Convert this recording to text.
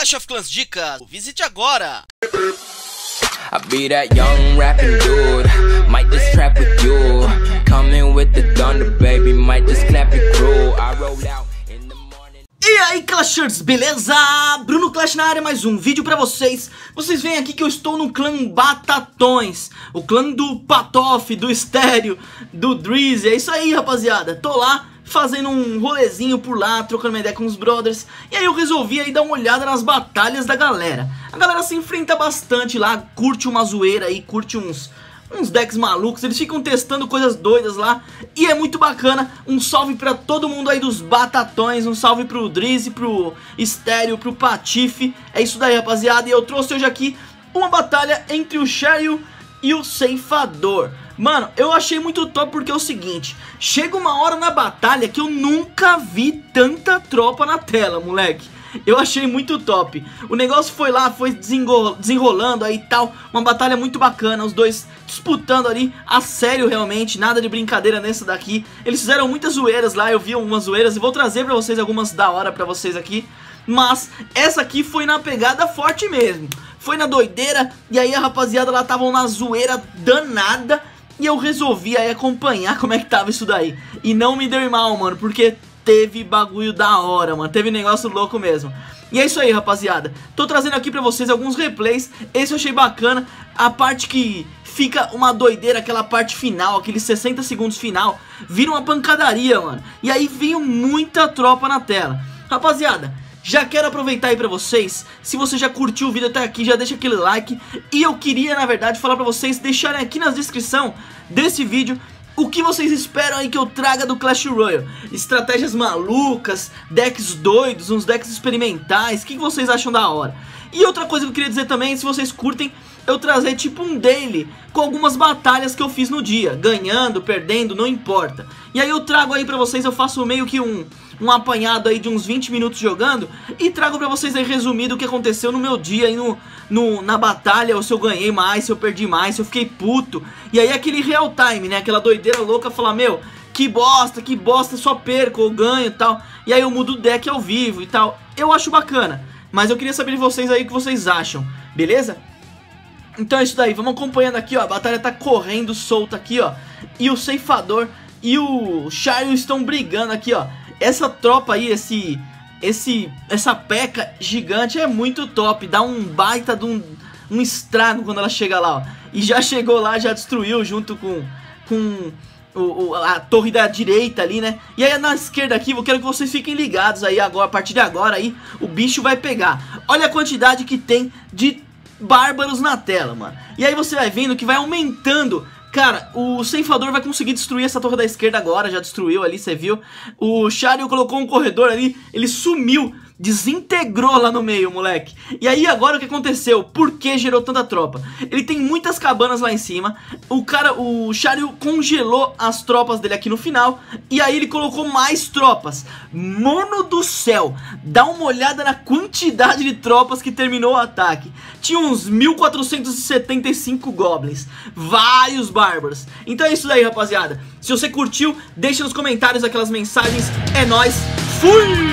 Clash of Clans Dicas, visite agora! I be that young rapping dude, might just trap with you, coming with the thunder baby, might just clap it crew, I roll out in the morning. E aí Clashers, beleza? Bruno Clash na área, mais um vídeo pra vocês. Vocês veem aqui que eu estou no clã Batatões, o clã do Patof, do Estéreo, do Drizzy. É isso aí, rapaziada, tô lá fazendo um rolezinho por lá, trocando uma ideia com os brothers. E aí eu resolvi aí dar uma olhada nas batalhas da galera. A galera se enfrenta bastante lá, curte uma zoeira aí, curte uns decks malucos. Eles ficam testando coisas doidas lá e é muito bacana. Um salve pra todo mundo aí dos Batatões, um salve pro Drizzy, pro Estéreo, pro Patife. É isso daí, rapaziada, e eu trouxe hoje aqui uma batalha entre o Cheryl e o Ceifador. Mano, eu achei muito top porque é o seguinte: chega uma hora na batalha que eu nunca vi tanta tropa na tela, moleque. Eu achei muito top. O negócio foi lá, foi desenrolando aí e tal. Uma batalha muito bacana, os dois disputando ali a sério realmente, nada de brincadeira nessa daqui. Eles fizeram muitas zoeiras lá, eu vi algumas zoeiras e vou trazer pra vocês algumas da hora pra vocês aqui. Mas essa aqui foi na pegada forte mesmo, foi na doideira. E aí a rapaziada lá estavam na zoeira danada. E eu resolvi aí acompanhar como é que tava isso daí. E não me deu mal, mano, porque teve bagulho da hora, mano. Teve negócio louco mesmo. E é isso aí, rapaziada. Tô trazendo aqui pra vocês alguns replays. Esse eu achei bacana. A parte que fica uma doideira, aquela parte final, aqueles 60 segundos final, vira uma pancadaria, mano. E aí veio muita tropa na tela. Rapaziada, já quero aproveitar aí pra vocês, se você já curtiu o vídeo até aqui, já deixa aquele like. E eu queria, na verdade, falar pra vocês deixarem aqui na descrição desse vídeo o que vocês esperam aí que eu traga do Clash Royale. Estratégias malucas, decks doidos, uns decks experimentais, o que vocês acham da hora? E outra coisa que eu queria dizer também, se vocês curtem, eu trazer tipo um daily com algumas batalhas que eu fiz no dia, ganhando, perdendo, não importa. E aí eu trago aí pra vocês, eu faço meio que um apanhado aí de uns 20 minutos jogando e trago pra vocês aí resumido o que aconteceu no meu dia aí na batalha, ou se eu ganhei mais, se eu perdi mais, se eu fiquei puto. E aí aquele real time, né, aquela doideira louca, falar, meu, que bosta, só perco ou ganho e tal. E aí eu mudo o deck ao vivo e tal. Eu acho bacana, mas eu queria saber de vocês aí o que vocês acham, beleza? Então é isso daí, vamos acompanhando aqui, ó. A batalha tá correndo solta aqui, ó. E o Ceifador e o Cheryl estão brigando aqui, ó. Essa tropa aí, essa peca gigante é muito top. Dá um baita de um estrago quando ela chega lá, ó. E já chegou lá, já destruiu junto com a torre da direita ali, né? E aí na esquerda aqui, eu quero que vocês fiquem ligados aí agora. A partir de agora aí, o bicho vai pegar. Olha a quantidade que tem de bárbaros na tela, mano. E aí você vai vendo que vai aumentando. Cara, o Ceifador vai conseguir destruir essa torre da esquerda agora. Já destruiu ali, você viu. O Cheryl colocou um corredor ali, ele sumiu, desintegrou lá no meio, moleque. E aí agora o que aconteceu? Por que gerou tanta tropa? Ele tem muitas cabanas lá em cima. O Cheryl congelou as tropas dele aqui no final. E aí ele colocou mais tropas. Mano do céu, dá uma olhada na quantidade de tropas que terminou o ataque. Tinha uns 1475 goblins, vários bárbaros. Então é isso daí, rapaziada. Se você curtiu, deixa nos comentários aquelas mensagens. É nóis, fui!